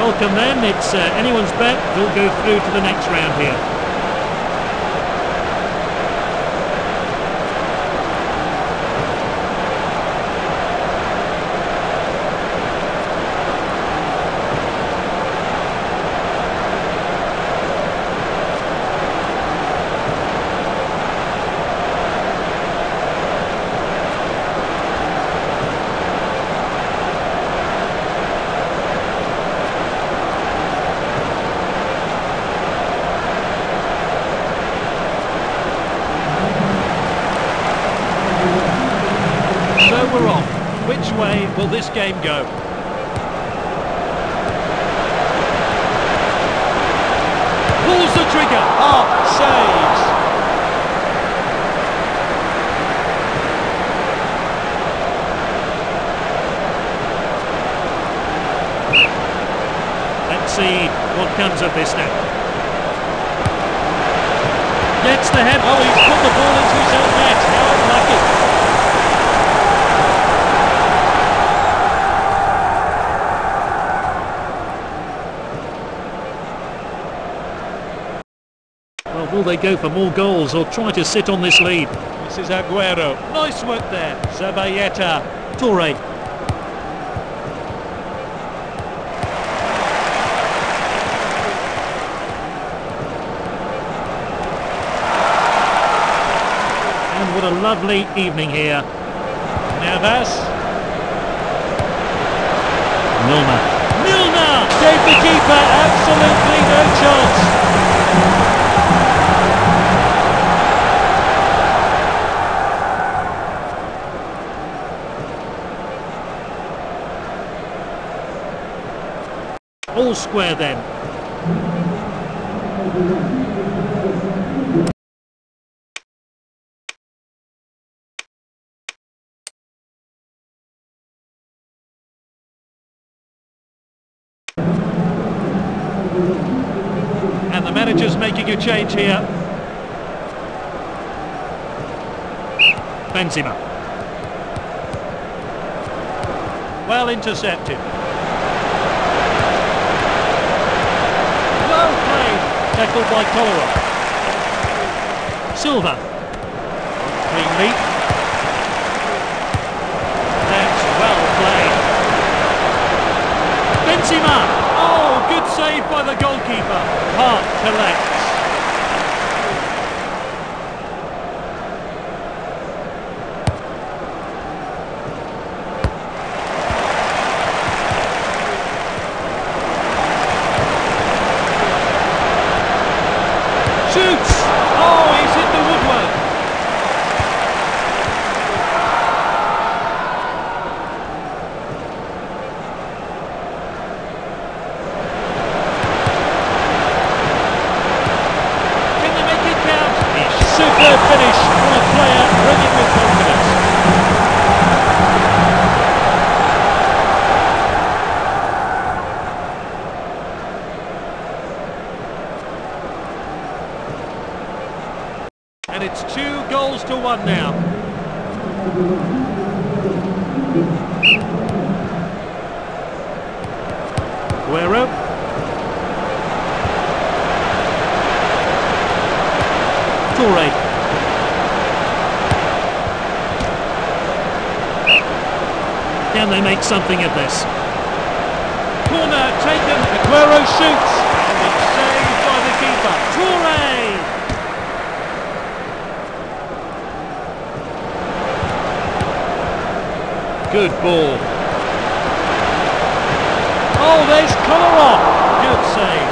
Welcome then, it's anyone's bet who'll go through to the next round here. So we're off. Which way will this game go? Pulls the trigger. Saves. Let's see what comes of this now. Gets the head. Oh, he's put the ball into his own net. How unlucky. Well, will they go for more goals or try to sit on this lead? This is Aguero. Nice work there. Zabayeta. Toure. And what a lovely evening here. Navas. Milner. Gave the keeper absolutely no chance. All square then. And the manager's making a change here. Benzema. Well intercepted. Tackled by Kolarov. Silva. Clean leap. That's well played. Benzema. Oh, good save by the goalkeeper. Hart collects. Shoots! Oh, he's hit the woodwork. Can they make it count? Superb finish from a player running with confidence. And it's 2-1 now. Aguero. Toure. Can they make something of this? Corner taken. Aguero shoots. And it's saved by the keeper. Toure! Good ball. Oh, there's Kolarov. Good save.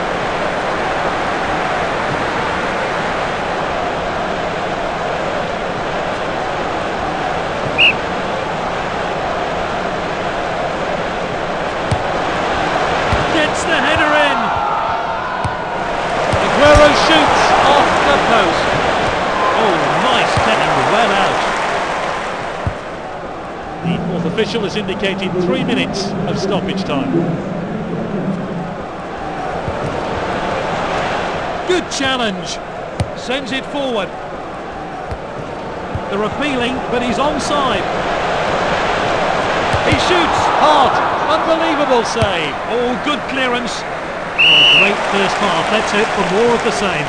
Gets the header in. Aguero shoots off the post. Oh, nice tackle, well out. The fourth official has indicated 3 minutes of stoppage time. Good challenge. Sends it forward. They're appealing, but he's onside. He shoots hard. Unbelievable save. Oh, good clearance. Oh, great first half. Let's hope for more of the same.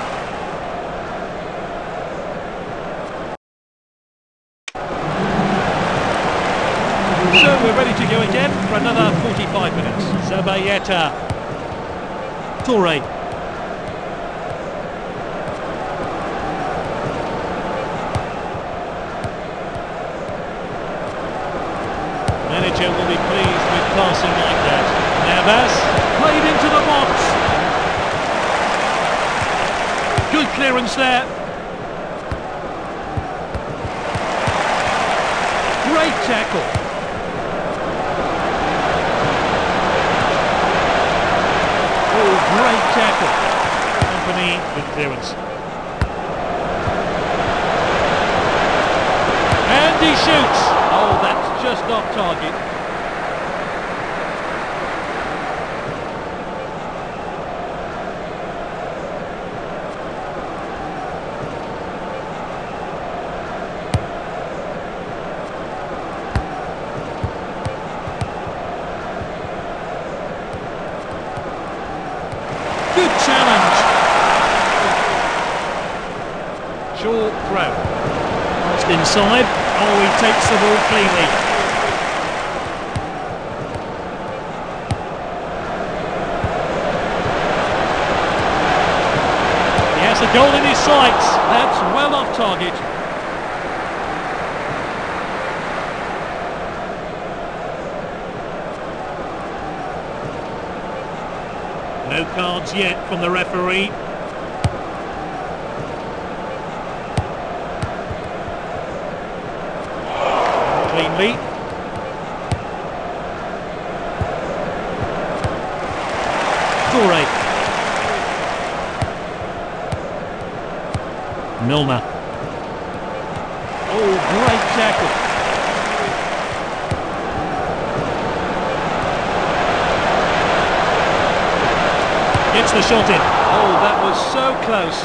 So we're ready to go again for another 45 minutes. Zabayeta. Toure. Manager will be pleased with passing like that. Navas played into the box. Good clearance there. Great tackle. Oh, great tackle. Company with clearance. And he shoots. Oh, that's just off target. Good challenge. Short throw. Just inside. Oh, he takes the ball cleanly. He has a goal in his sights. That's well off target. No cards yet from the referee. Cleanly. Toure. Milner. Oh, great tackle. Gets the shot in. Oh, that was so close.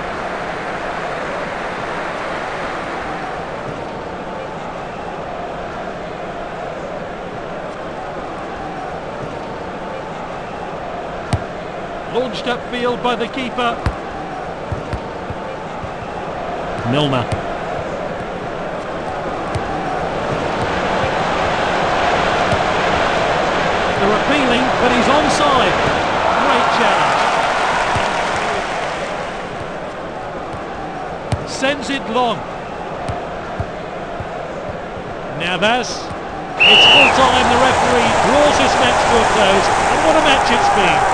Launched upfield by the keeper. Milner. They're appealing, but he's onside. Great challenge. Sends it long. Navas. It's full time. The referee draws this match to a close. And what a match it's been.